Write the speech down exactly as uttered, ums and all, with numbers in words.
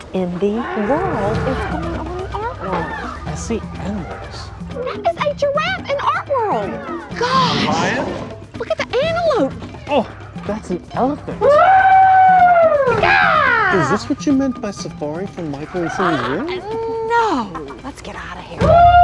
in the world is going on in Art World? I see animals. That is a giraffe in Art World. Gosh! Lion? Look at the antelope. Oh, that's an elephant. Yeah! Is this what you meant by safari from Michael and Cindy's room? No! Let's get out of here.